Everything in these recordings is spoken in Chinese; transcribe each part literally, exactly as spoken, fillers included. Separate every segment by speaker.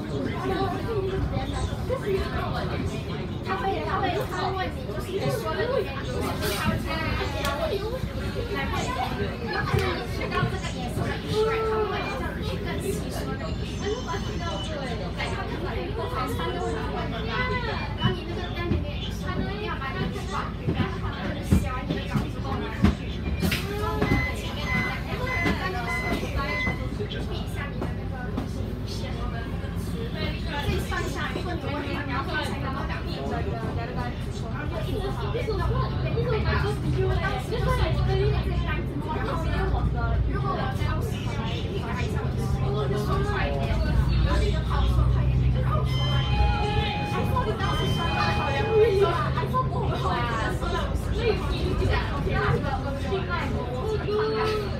Speaker 1: 他会他会他会问你，就是你说的里面，就是他会猜他会来问你，然后看到你知道这个颜色的语言，他会问你叫你去更细说那个语言。对，他可能如果考三个问题问你，然后你那个在里面他一定要把你的话，然后他那个写完你的稿之后呢，然后呢前面的在那个在那个时候比一下你的那个写的那个词，所以算下来，如果你问你要会才能够两一折的。一直好，一直好，一直好。如果当时就是我对于这个单词，然后因为我的，如果我当时来改一下我的词，我就说快一点，然后你就跑说快一点，然后说快一点。还说你当时说的好呀，不是说还说不会说呀，说的不是那个音讲，天哪，这个另外我我很抗压，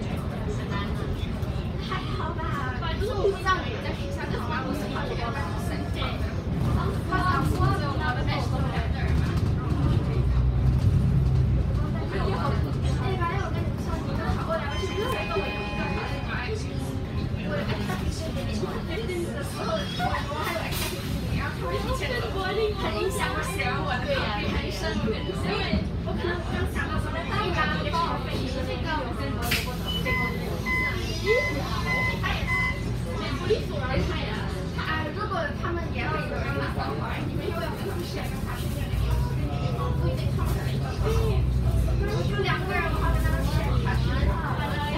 Speaker 1: 还好吧，就是我不知道你在学校干嘛，我是怕这个让我生气。我老师只有我的那时候。很影响我写完我的考虑很深远，因为我可能刚想到说，那大家你帮我背一个这个，我真的我懂这个。他也是，不利索而他也，啊，如果他们也要有人拿到的话，你们又要跟他们写跟他去那个，不一定他们能一个。就两个人的话，跟他们写，他是好的。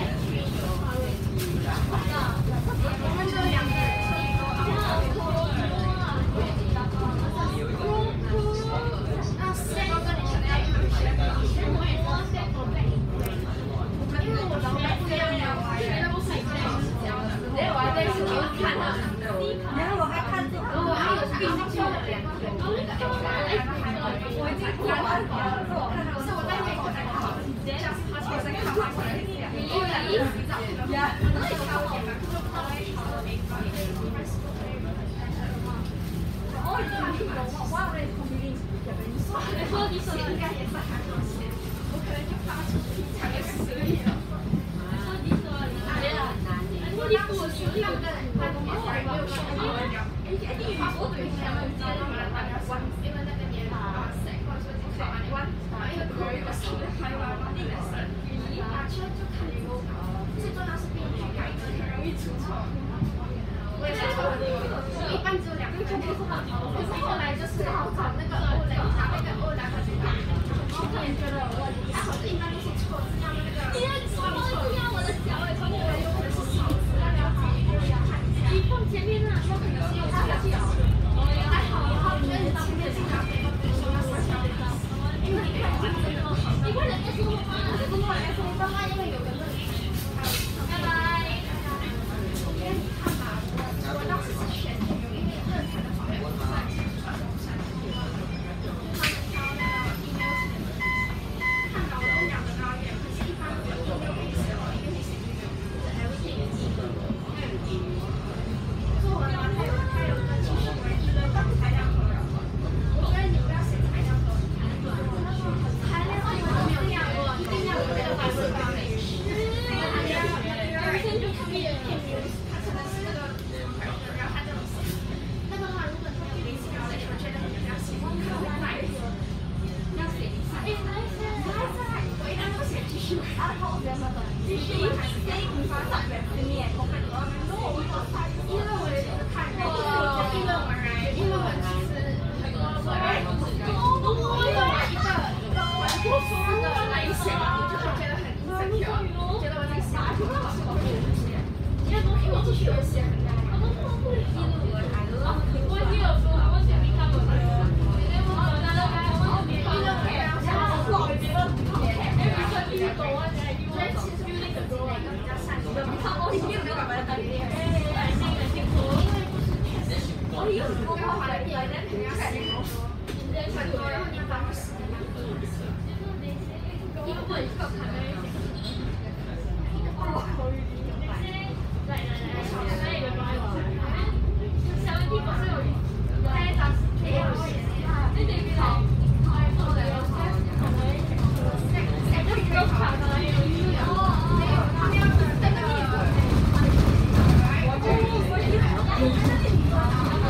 Speaker 1: 我们就两个人，所以说啊。
Speaker 2: Thank you.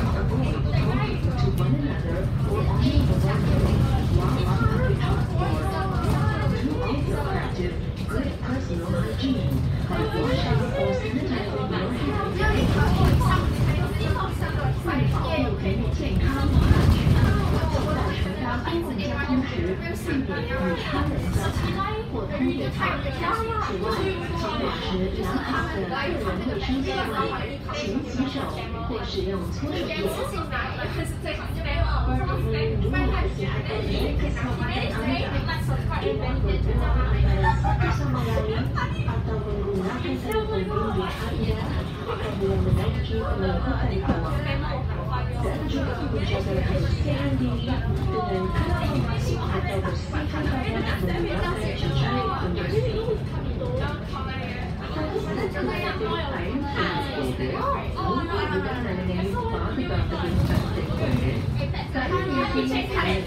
Speaker 2: 性别与他人交谈或通电话，此外，请保持良好的个人卫生习惯，勤洗手或使用搓手液。Bersama lain atau menggunakan telepon bimbit anda apabila menaiki pengangkutan awak. Dan juga menjaga kebersihan diri dengan kontaminasi atau bersihkan tangan menggunakan cuci pembersih. Lain untuk gunakan dengan bahan terbentuk kali ini ada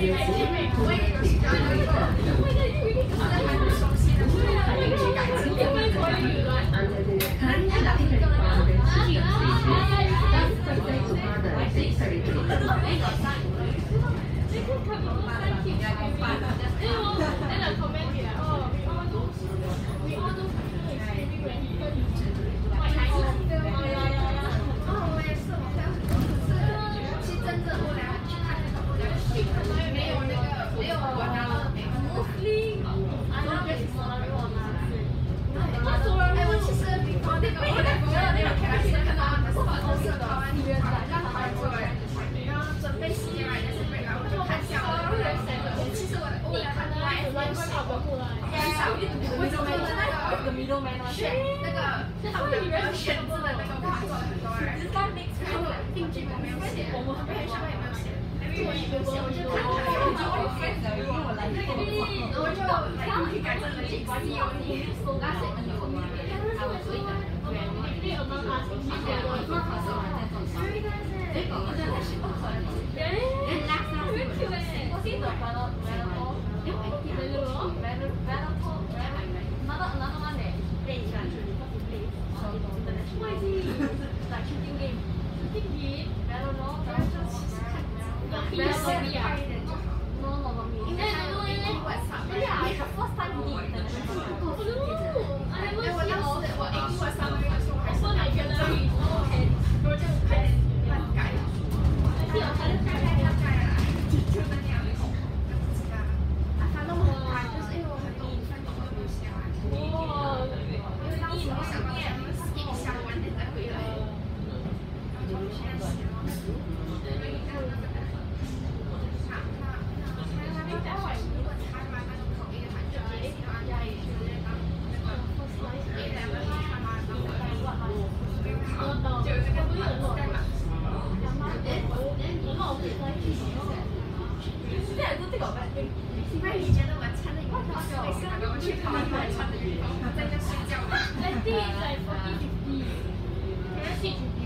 Speaker 1: Let's see, it's like forty fifty. Can I switch